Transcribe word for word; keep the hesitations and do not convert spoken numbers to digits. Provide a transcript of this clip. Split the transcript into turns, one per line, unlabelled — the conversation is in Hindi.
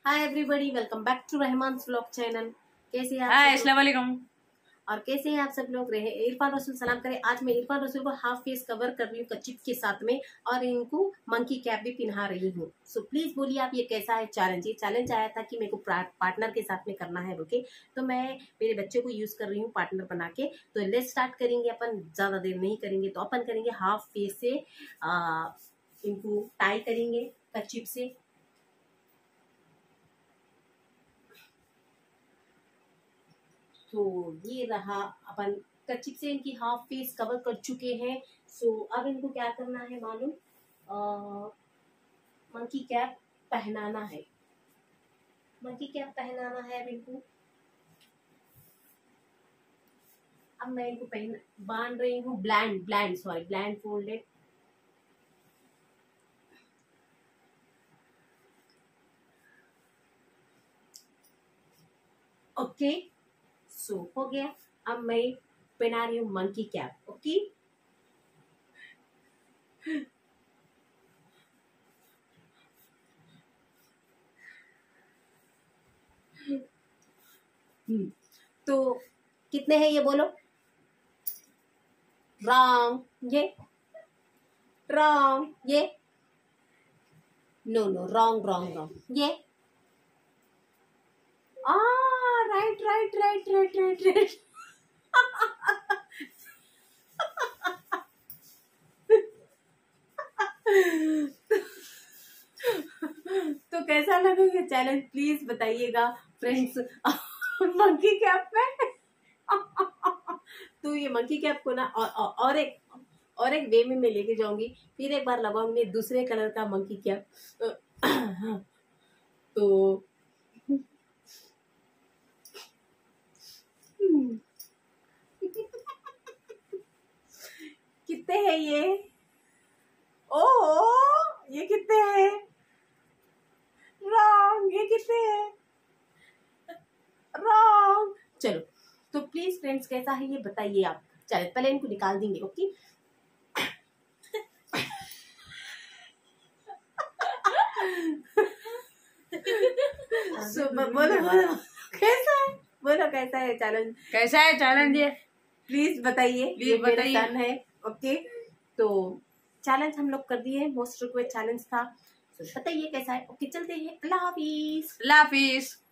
Hi everybody, welcome back to Rahman's vlog channel. कैसे हैं आप?
हाय अस्सलाम वालेकुम।
और कैसे हैं आप सब लोग? रहे इरफान रसूल सलाम करें। आज मैं इरफान रसूल को हाफ फेस कवर कर रही हूँ कचिप के साथ में, और इनको मंकी कैप भी पहना रही हूँ। सो प्लीज बोलिए आप, ये कैसा है चैलेंज? ये चैलेंज आया था कि मेरे को पार्टनर के साथ में करना है बोके, तो मैं मेरे बच्चे को यूज कर रही हूँ पार्टनर बना के। तो लेट्स स्टार्ट करेंगे अपन, ज्यादा देर नहीं करेंगे। तो अपन करेंगे हाफ फेस से, आ, इनको टाई करेंगे कचिप से। तो ये रहा, अपन कचिप से इनकी हाफ फेस कवर कर चुके हैं। सो अब इनको क्या करना है मालूम? मंकी कैप पहनाना है। मंकी कैप पहनाना है अब इनको। अब मैं इनको पहन बांध रही हूँ blind blind sorry blindfolded. Okay, so हो गया। अब मैं पहना रही हूँ मंकी कैप। ओके, तो कितने हैं ये बोलो? रॉन्ग, ये रॉन्ग, ये no no wrong wrong wrong, ये आ right right right right right right. तो कैसा लगा ये चैलेंज? प्लीज बताइएगा फ्रेंड्स। मंकी कैप में तो ये मंकी कैप को ना और, और, और एक और एक वे में मैं लेके जाऊंगी। फिर एक बार लगाऊंगी दूसरे कलर का मंकी कैप। तो कितने हैं ये? ओ ये कितने हैं? रॉन्ग, ये कितने हैं? रॉन्ग। चलो, तो प्लीज फ्रेंड्स कैसा है ये बताइए आप। चलो पहले इनको निकाल देंगे। ओके, सो बोलो बोलो कैसा है, बोलो कैसा है चैलेंज?
कैसा है चैलेंज? ये
प्लीज बताइए, ये
प्लीज
मेरा
बताइए।
सन है। ओके, तो चैलेंज हम लोग कर दिए, मोस्ट रिक्वेस्ट चैलेंज था। तो बताइए कैसा है। ओके चलते हैं, अल्लाह हाफिज।
अल्लाह हाफिज।